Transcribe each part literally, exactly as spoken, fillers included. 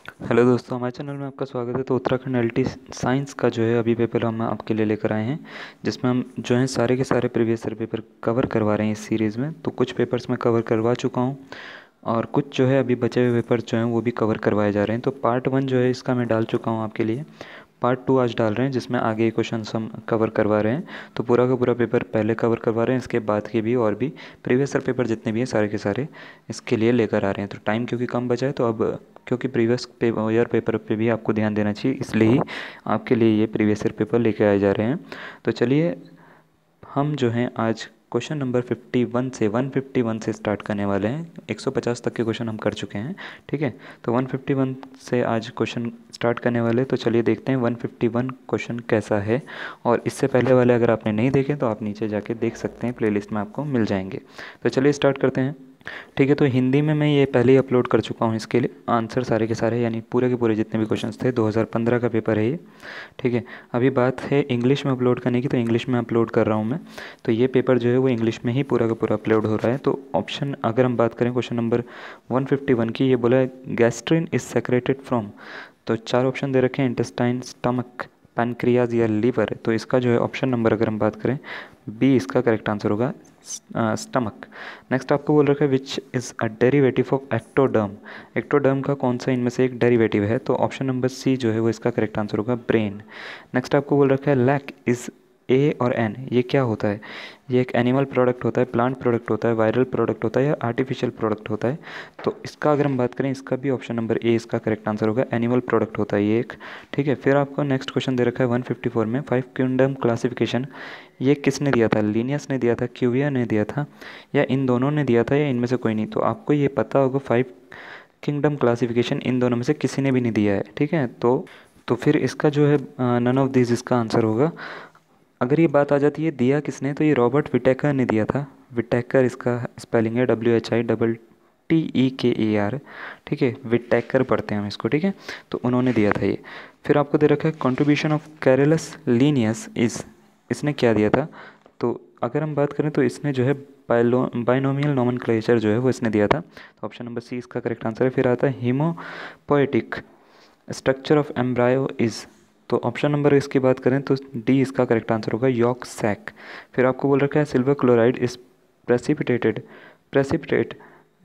Hello दोस्तों, हमारे channel में आपका स्वागत है। तो उत्तराखंड एलटी साइंस का जो है अभी पेपर हम आपके लिए लेकर आए हैं, जिसमें हम जो है सारे के सारे प्रीवियस ईयर पेपर कवर करवा रहे हैं इस सीरीज़ में। तो कुछ पेपर्स मैं कवर करवा चुका हूं और कुछ जो है अभी बचे हुए पेपर जो हैं वो भी कवर करवाए जा रहे हैं। तो पार्ट वन जो है इसका मैं डाल चुका हूँ आपके लिए। पार्ट टू आज डाल रहे हैं, जिसमें आगे क्वेश्चन हम कवर करवा रहे हैं। तो पूरा का पूरा पेपर पहले कवर करवा रहे हैं, इसके बाद के भी और भी प्रीवियस ईयर पेपर जितने भी हैं सारे के सारे इसके लिए लेकर आ रहे हैं। तो टाइम क्योंकि कम बचा है, तो अब क्योंकि प्रीवियस ईयर पेपर पे भी आपको ध्यान देना चाहिए, इसलिए ही आपके लिए ये प्रीवियस ईयर पेपर लेके आए जा रहे हैं। तो चलिए हम जो हैं आज क्वेश्चन नंबर फिफ्टी वन से वन फिफ्टी वन से स्टार्ट करने वाले हैं। एक सौ पचास तक के क्वेश्चन हम कर चुके हैं, ठीक है। तो वन फिफ्टी वन से आज क्वेश्चन स्टार्ट करने वाले। तो चलिए देखते हैं वन फिफ्टी वन क्वेश्चन कैसा है। और इससे पहले वाले अगर आपने नहीं देखे तो आप नीचे जाके देख सकते हैं, प्लेलिस्ट में आपको मिल जाएंगे। तो चलिए स्टार्ट करते हैं, ठीक है। तो हिंदी में मैं ये पहले ही अपलोड कर चुका हूँ इसके लिए आंसर सारे के सारे, यानी पूरे के पूरे जितने भी क्वेश्चंस थे। दो हज़ार पंद्रह का पेपर है ये, ठीक है। अभी बात है इंग्लिश में अपलोड करने की, तो इंग्लिश में अपलोड कर रहा हूँ मैं। तो ये पेपर जो है वो इंग्लिश में ही पूरा का पूरा अपलोड हो रहा है। तो ऑप्शन अगर हम बात करें question number one fifty one की, ये बोला है गैस्ट्रिन इज सेक्रेटेड फ्रॉम। तो चार ऑप्शन दे रखे हैं, इंटेस्टाइन, स्टमक, पैनक्रियाज या लीवर। तो इसका जो है ऑप्शन नंबर अगर हम बात करें बी इसका करेक्ट आंसर होगा, स्टमक। नेक्स्ट आपको बोल रखा है which is a derivative of ectoderm. Ectoderm का कौन सा इनमें से एक डेरिवेटिव है? तो ऑप्शन नंबर सी जो है वो इसका करेक्ट आंसर होगा, ब्रेन। नेक्स्ट आपको बोल रखा है लैक इज़ ए और एन, ये क्या होता है? ये एक एनिमल प्रोडक्ट होता है, प्लांट प्रोडक्ट होता है, वायरल प्रोडक्ट होता है या आर्टिफिशियल प्रोडक्ट होता है? तो इसका अगर हम बात करें, इसका भी ऑप्शन नंबर ए इसका करेक्ट आंसर होगा, एनिमल प्रोडक्ट होता है ये एक, ठीक है। फिर आपको नेक्स्ट क्वेश्चन दे रखा है वन फिफ्टी फोर में फाइव किंगडम क्लासिफिकेशन। ये किसने दिया था? लीनियस ने दिया था, क्यूवियर ने दिया था, या इन दोनों ने दिया था, या इनमें से कोई नहीं? तो आपको ये पता होगा फाइव किंगडम क्लासिफिकेशन इन दोनों में से किसी ने भी नहीं दिया है, ठीक है। तो तो फिर इसका जो है नन ऑफ दिस इसका आंसर होगा। अगर ये बात आ जाती है दिया किसने, तो ये रॉबर्ट विटेकर ने दिया था। विटेकर इसका स्पेलिंग है W H I double T E K A are, ठीक है। विटेकर पढ़ते हैं हम इसको, ठीक है। तो उन्होंने दिया था ये। फिर आपको दे रखा है कंट्रीब्यूशन ऑफ कैरेलस लीनियस इस, इसने क्या दिया था? तो अगर हम बात करें तो इसने जो है बाइनोमियल नोमेनक्लेचर जो है वो इसने दिया था। तो ऑप्शन नंबर सी इसका करेक्ट आंसर है। फिर आता है haemopoietic structure of embryo is. तो ऑप्शन नंबर इसकी बात करें तो डी इसका करेक्ट आंसर होगा, यॉर्क सैक। फिर आपको बोल रखा है silver chloride is precipitated precipitate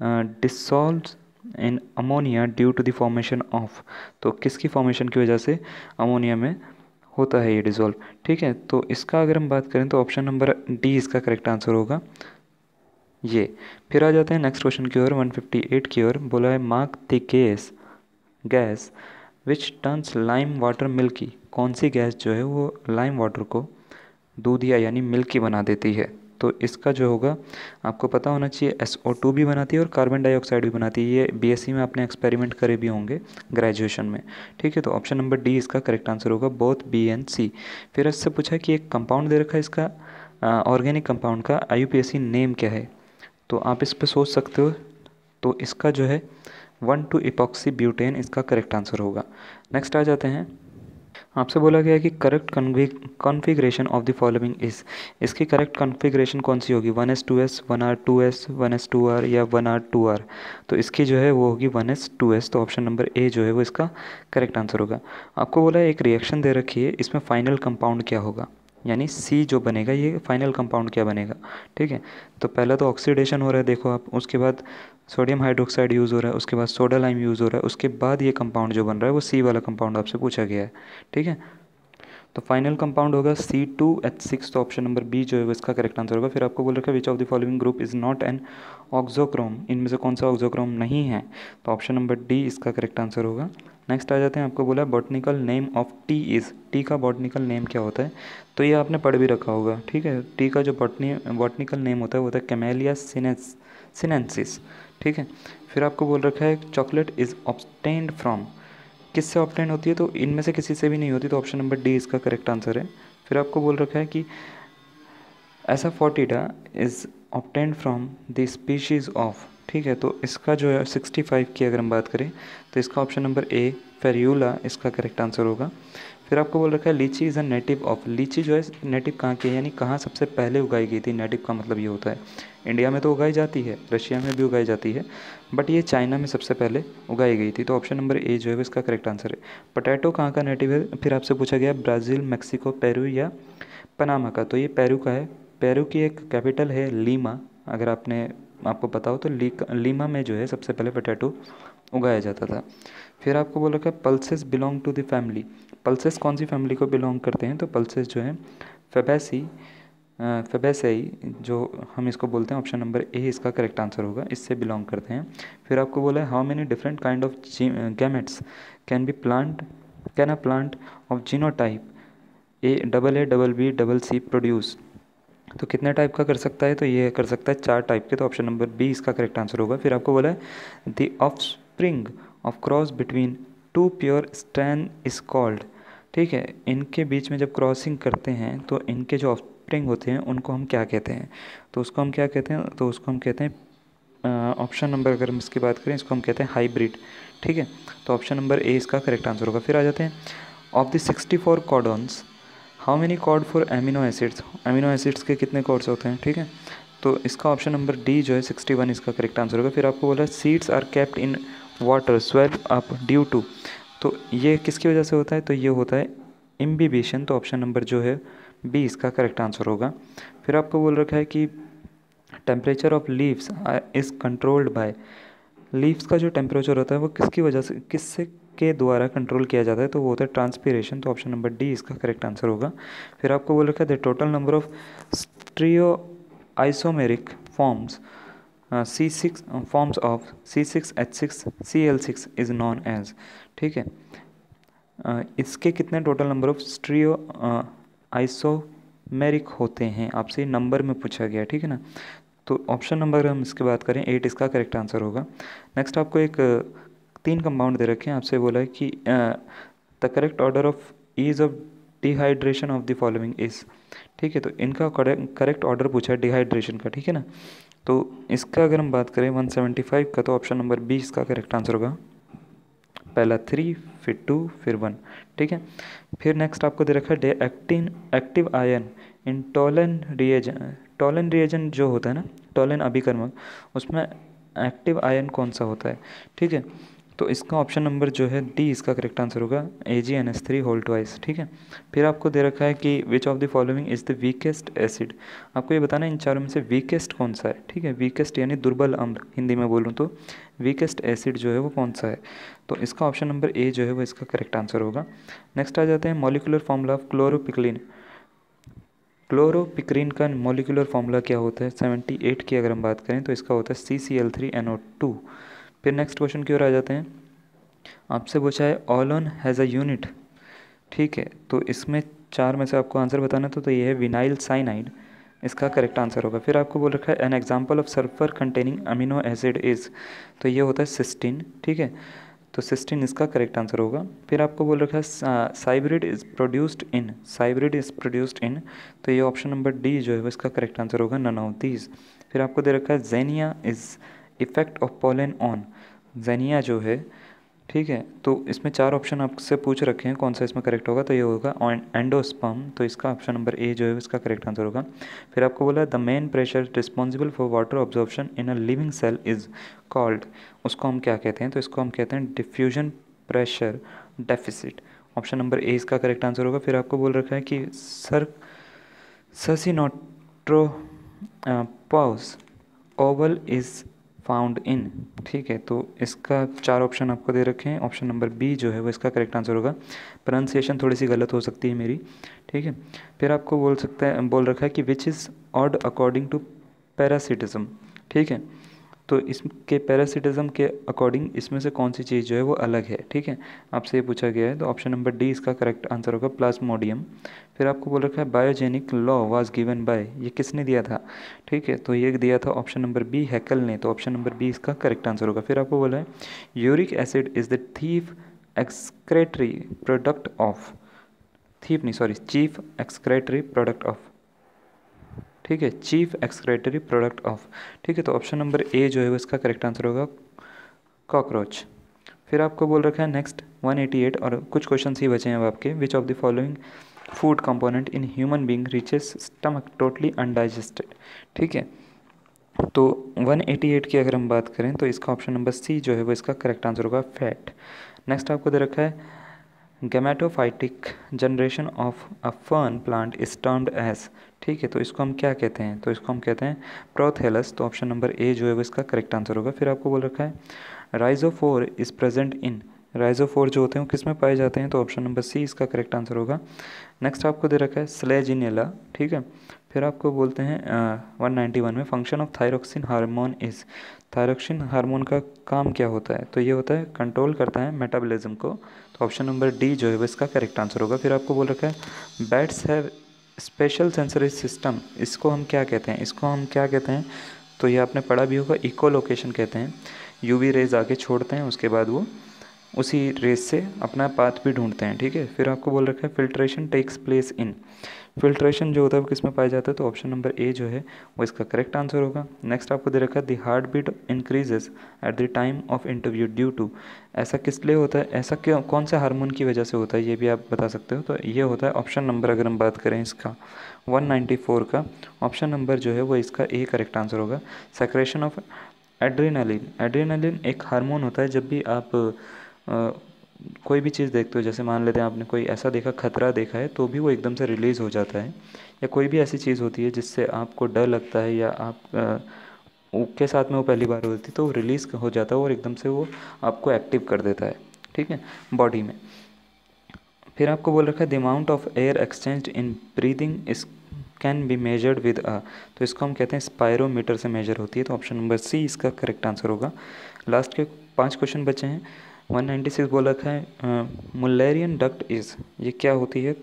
dissolve in ammonia due to the formation of. तो किसकी फॉर्मेशन की वजह से अमोनिया में होता है ये डिसॉल्व, ठीक है। तो इसका अगर हम बात करें तो ऑप्शन नंबर डी इसका करेक्ट आंसर होगा ये। फिर आ जाते हैं नेक्स्ट क्वेश्चन की ओर, वन फिफ्टी एट की ओर। बोला है mark the gas gas which turns lime water milky. कौन सी गैस जो है वो लाइम वाटर को दूधिया यानी मिल्की बना देती है? तो इसका जो होगा आपको पता होना चाहिए, एस ओ टू भी बनाती है और कार्बन डाइऑक्साइड भी बनाती है। ये बी एस सी में आपने एक्सपेरिमेंट करे भी होंगे ग्रेजुएशन में, ठीक है। तो ऑप्शन नंबर डी इसका करेक्ट आंसर होगा, बोथ बी एंड सी। फिर इससे पूछा कि एक कंपाउंड दे रखा है, इसका ऑर्गेनिक कंपाउंड का I U P S C name क्या है? तो आप इस पर सोच सकते हो। तो इसका जो है वन टू इपॉक्सी ब्यूटेन इसका करेक्ट आंसर होगा। नेक्स्ट आ जाते हैं, आपसे बोला गया है कि correct configuration of the following is. इसकी करेक्ट कॉन्फ़िगरेशन कौन सी होगी? One S two S, one R two S, one S two R या वन आर टू आर? तो इसकी जो है वो होगी वन एस टू एस। तो ऑप्शन नंबर ए जो है वो इसका करेक्ट आंसर होगा। आपको बोला है एक रिएक्शन दे रखी है, इसमें फाइनल कंपाउंड क्या होगा, यानी सी जो बनेगा ये फाइनल कंपाउंड क्या बनेगा, ठीक है। तो पहला तो ऑक्सीडेशन हो रहा है, देखो आप, उसके बाद सोडियम हाइड्रोक्साइड यूज़ हो रहा है, उसके बाद सोडा लाइम यूज़ हो रहा है, उसके बाद ये कंपाउंड जो बन रहा है वो सी वाला कंपाउंड आपसे पूछा गया है, ठीक है। तो फाइनल कंपाउंड होगा सी टू एच सिक्स। तो ऑप्शन नंबर बी जो है वो इसका करेक्ट आंसर होगा। फिर आपको बोल रखा है which of the following group is not an auxochrome. इनमें से कौन सा ऑक्सोक्रोम नहीं है? तो ऑप्शन नंबर डी इसका करेक्ट आंसर होगा। नेक्स्ट आ जाते हैं, आपको बोला botanical name of tea is. Tea का बॉटनिकल नेम क्या होता है? तो ये आपने पढ़ भी रखा होगा, ठीक है। टी का जो बॉटनी बॉटनिकल नेम होता है वो होता है कैमेलिया सिनेस सिनेंसिस, ठीक है। फिर आपको बोल रखा है चॉकलेट इज़ ऑब्टेन्ड फ्रॉम। किससे ऑब्टेन होती है? तो इनमें से किसी से भी नहीं होती। तो ऑप्शन नंबर डी इसका करेक्ट आंसर है। फिर आपको बोल रखा है कि asafoetida is obtained from the species of, ठीक है। तो इसका जो है सिक्सटी फाइव की अगर हम बात करें तो इसका ऑप्शन नंबर ए फेरियूला इसका करेक्ट आंसर होगा। फिर आपको बोल रखा है लीची इज़ अ नेटिव ऑफ, लीची जो है नेटिव कहाँ की है, यानी कहाँ सबसे पहले उगाई गई थी। नेटिव का मतलब ये होता है इंडिया में तो उगाई जाती है, रशिया में भी उगाई जाती है, बट ये चाइना में सबसे पहले उगाई गई थी। तो ऑप्शन नंबर ए जो है वो इसका करेक्ट आंसर है। पोटैटो कहाँ का नेटिव है, फिर आपसे पूछा गया ब्राज़ील, मैक्सिको, पेरू या पनामा का। तो ये पेरू का है। पेरू की एक कैपिटल है लीमा, अगर आपने आपको पता हो तो ली लीमा में जो है सबसे पहले पोटैटो उगाया जाता था। फिर आपको बोल रखा है pulses belong to the family, pulses कौन सी फैमिली को बिलोंग करते हैं, तो पल्सेस जो है फेबेसी फेबेसेई जो हम इसको बोलते हैं, ऑप्शन नंबर ए इसका करेक्ट आंसर होगा, इससे बिलोंग करते हैं। फिर आपको बोला है how many different kind of gametes can be plant can a plant of genotype A double A double B double C produce, तो कितने टाइप का कर सकता है, तो ये कर सकता है चार टाइप के, तो ऑप्शन नंबर बी इसका करेक्ट आंसर होगा। फिर आपको बोला है the offspring of cross between two pure strand is called, ठीक है, इनके बीच में जब क्रॉसिंग करते हैं तो इनके जो ऑफस्प्रिंग होते हैं उनको हम क्या कहते हैं, तो उसको हम क्या कहते हैं, तो उसको हम कहते हैं ऑप्शन नंबर अगर हम इसकी बात करें इसको हम कहते हैं हाइब्रिड, ठीक है, तो ऑप्शन नंबर ए इसका करेक्ट आंसर होगा। फिर आ जाते हैं of the sixty four codons how many cord for amino acids, amino acids के कितने कॉर्ड्स होते हैं, ठीक है, तो इसका ऑप्शन नंबर डी जो है सिक्सटी वन इसका करेक्ट आंसर होगा। फिर आपको बोला seeds are kept in water swell up due to, तो ये किसकी वजह से होता है, तो ये होता है इम्बिबिशन, तो ऑप्शन नंबर जो है बी इसका करेक्ट आंसर होगा। फिर आपको बोल रखा है कि temperature of leaves is controlled by, leaves का जो टेम्परेचर होता है वो किसकी वजह से किससे के द्वारा कंट्रोल किया जाता है, तो वो होता है ट्रांसपीरेशन, तो ऑप्शन नंबर डी इसका करेक्ट आंसर होगा। फिर आपको बोल रखा है the total number of stereo isomeric forms C six forms of C six H six C L six is known as, ठीक है, uh, इसके कितने total number of stereo isomeric होते हैं, आपसे नंबर में पूछा गया, ठीक है ना, तो ऑप्शन नंबर हम इसकी बात करें एट इसका करेक्ट आंसर होगा। नेक्स्ट आपको एक तीन कंपाउंड दे रखे हैं, आपसे बोला है कि the correct order of ease of dehydration of the following is, ठीक है, तो इनका करेक्ट ऑर्डर पूछा है डिहाइड्रेशन का, ठीक है ना, तो इसका अगर हम बात करें वन सेवेंटी फाइव का, तो ऑप्शन नंबर बी इसका करेक्ट आंसर होगा, पहला थ्री फिर टू फिर वन, ठीक है। फिर नेक्स्ट आपको दे रखा है the actin active ion in Tollen reagent, Tollen reagent जो होता है ना, टोलन अभिकर्मक, उसमें एक्टिव आयन कौन सा होता है, ठीक है, तो इसका ऑप्शन नंबर जो है डी इसका करेक्ट आंसर होगा, A G N S three whole twice, ठीक है। फिर आपको दे रखा है कि which of the following is the weakest acid, आपको ये बताना है इन चारों में से वीकेस्ट कौन सा है, ठीक है, वीकेस्ट यानी दुर्बल अम्ल हिंदी में बोलूँ तो वीकेस्ट एसिड जो है वो कौन सा है, तो इसका ऑप्शन नंबर ए जो है वो इसका करेक्ट आंसर होगा। नेक्स्ट आ जाते हैं molecular formula of chloropicrin, chloropicrin का मॉलिकुलर फॉर्मूला क्या होता है, सेवेंटी एट की अगर हम बात करें तो इसका होता है C C L three N O two. फिर नेक्स्ट क्वेश्चन की ओर आ जाते हैं, आपसे पूछा है ऑलोन हैज़ अ यूनिट, ठीक है, तो इसमें चार में से आपको आंसर बताना था, तो ये है विनाइल साइनाइड, इसका करेक्ट आंसर होगा। फिर आपको बोल रखा है an example of sulphur containing amino acid is, तो ये होता है सिस्टीन, ठीक है, तो सिस्टीन इसका करेक्ट आंसर होगा। फिर आपको बोल रखा है cybrid is produced in, cybrid is produced in, तो ये ऑप्शन नंबर डी जो है वो इसका करेक्ट आंसर होगा, नन ऑफ दीज। फिर आपको दे रखा है xenia is effect of pollen on, xenia जो है, ठीक है, तो इसमें चार ऑप्शन आपसे पूछ रखे हैं कौन सा इसमें करेक्ट होगा, तो ये होगा एंडोस्पर्म, तो इसका ऑप्शन नंबर ए जो है इसका करेक्ट आंसर होगा। फिर आपको बोला the main pressure responsible for water absorption in a living cell is called, उसको हम क्या कहते हैं, तो इसको हम कहते हैं diffusion pressure deficit, option number A इसका करेक्ट आंसर होगा। फिर आपको बोल रखा है कि सर ससिनोट्रो पाउस ओवल इज़ फाउंड इन, ठीक है, तो इसका चार ऑप्शन आपको दे रखे हैं, ऑप्शन नंबर बी जो है वो इसका करेक्ट आंसर होगा, प्रोनाउंसिएशन थोड़ी सी गलत हो सकती है मेरी, ठीक है। फिर आपको बोल सकता है बोल रखा है कि which is odd according to parasitism, ठीक है, तो इसके पैरासिटिज्म के अकॉर्डिंग इसमें से कौन सी चीज़ जो है वो अलग है, ठीक है, आपसे ये पूछा गया है, तो ऑप्शन नंबर डी इसका करेक्ट आंसर होगा, प्लाज्मोडियम। फिर आपको बोल रखा है biogenic law was given by, ये किसने दिया था, ठीक है, तो ये दिया था ऑप्शन नंबर बी हैकल ने, तो ऑप्शन नंबर बी इसका करेक्ट आंसर होगा। फिर आपको बोला है uric acid is the thief excretory product of, thief नहीं sorry chief excretory product of, ठीक है, चीफ एक्सक्रेटरी प्रोडक्ट ऑफ, ठीक है, तो ऑप्शन नंबर ए जो है वो इसका करेक्ट आंसर होगा कॉकरोच। फिर आपको बोल रखा है नेक्स्ट वन एटी एट, और कुछ क्वेश्चन ही बचे हैं अब आपके। Which of the following food component in human being reaches stomach totally undigested. ठीक है, तो वन एटी एट की अगर हम बात करें तो इसका ऑप्शन नंबर सी जो है वो इसका करेक्ट आंसर होगा, फैट। नेक्स्ट आपको दे रखा है gametophytic generation of a fern plant is termed as. ठीक है, तो इसको हम क्या कहते हैं, तो इसको हम कहते हैं प्रोथेलस। तो ऑप्शन नंबर ए जो है वो इसका करेक्ट आंसर होगा। फिर आपको बोल रखा है राइजोफोर इज प्रेजेंट इन। राइजोफोर जो होते हैं वो किस में पाए जाते हैं, तो ऑप्शन नंबर सी इसका करेक्ट आंसर होगा। नेक्स्ट आपको दे रखा है स्लेजिनेला। ठीक है, फिर आपको बोलते हैं वन नाइन्टी वन में function of thyroxine hormone is. Thyroxine hormone का काम क्या होता है, तो ये होता है कंट्रोल करता है मेटाबॉलिज्म को। तो ऑप्शन नंबर डी जो है वो इसका करेक्ट आंसर होगा। फिर आपको बोल रखा है bats have special sensory system. इसको हम क्या कहते हैं, इसको हम क्या कहते हैं, तो ये आपने पढ़ा भी होगा, इको लोकेशन कहते हैं। यूवी रेज आगे छोड़ते हैं, उसके बाद वो उसी रेस से अपना पाथ भी ढूंढते हैं। ठीक है, फिर आपको बोल रखा है filtration takes place in. Filtration जो होता है वो किस में पाया जाता है, तो ऑप्शन नंबर ए जो है वो इसका करेक्ट आंसर होगा। नेक्स्ट आपको दे रखा है the heart beat increases at the time of interview due to. ऐसा किस लिए होता है, ऐसा क्यों, कौन से हार्मोन की वजह से होता है, ये भी आप बता सकते हो। तो ये होता है ऑप्शन नंबर, अगर हम बात करें इसका वन नाइन्टी फोर का, ऑप्शन नंबर जो है वो इसका ए करेक्ट आंसर होगा, सेक्रेशन ऑफ एड्रेनालिन। एड्रेनालिन एक हार्मोन होता है, जब भी आप आ, कोई भी चीज़ देखते हो, जैसे मान लेते हैं आपने कोई ऐसा देखा, खतरा देखा है, तो भी वो एकदम से रिलीज़ हो जाता है। या कोई भी ऐसी चीज़ होती है जिससे आपको डर लगता है या आप आ, के साथ में वो पहली बार होती है, तो वो रिलीज़ हो जाता है और एकदम से वो आपको एक्टिव कर देता है। ठीक है, बॉडी में। फिर आपको बोल रखा है the amount of air exchange in breathing is can be measured with a. तो इसको हम कहते हैं स्पायरोमीटर से मेजर होती है। तो ऑप्शन नंबर सी इसका करेक्ट आंसर होगा। लास्ट के पांच क्वेश्चन बचे हैं। वन नाइन्टी सिक्स बोल रखा है मुल्लेरियन डक्ट इज़, ये क्या होती है,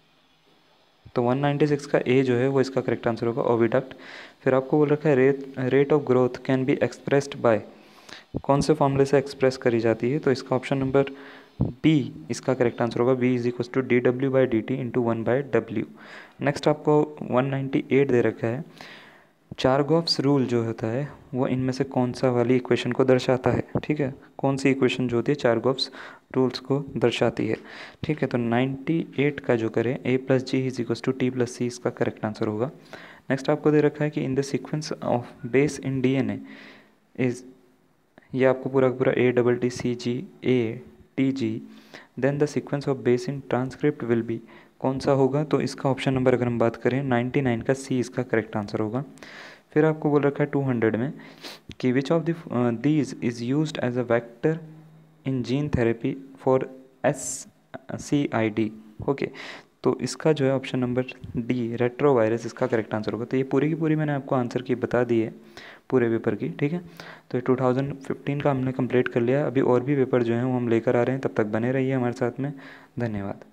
तो वन नाइन्टी सिक्स का ए जो है वो इसका करेक्ट आंसर होगा, ओविडक्ट। फिर आपको बोल रखा है rate rate of growth can be expressed by, कौन से फॉर्मूले से एक्सप्रेस करी जाती है, तो इसका ऑप्शन नंबर बी इसका करेक्ट आंसर होगा, B is equal to D W by D T into one by W. Next आपको वन नाइन्टी एट दे रखा है चारगॉफ्स रूल जो होता है वो इनमें से कौन सा वाली इक्वेशन को दर्शाता है। ठीक है, कौन सी इक्वेशन जो होती है चारगॉफ्स रूल्स को दर्शाती है। ठीक है, तो नाइन्टी एट का जो करें A plus G is equal to T plus C इसका करेक्ट आंसर होगा। नेक्स्ट आपको दे रखा है कि in the sequence of base in D N A is, ये आपको पूरा पूरा A double T C G A T G, then the sequence of base in transcript will be, कौन सा होगा, तो इसका ऑप्शन नंबर अगर हम बात करें नाइन्टी नाइन का सी इसका करेक्ट आंसर होगा। फिर आपको बोल रखा है टू हंड्रेड में कि which of these is used as a vector in gene therapy for S C I D. Okay, तो इसका जो है ऑप्शन नंबर डी रेट्रोवायरस इसका करेक्ट आंसर होगा। तो ये पूरी की पूरी मैंने आपको आंसर की बता दी है पूरे पेपर की। ठीक है, तो ये टू थाउजेंड फिफ्टीन का हमने कंप्लीट कर लिया। अभी और भी पेपर जो हैं वो हम लेकर आ रहे हैं, तब तक बने रहिए हमारे साथ में। धन्यवाद।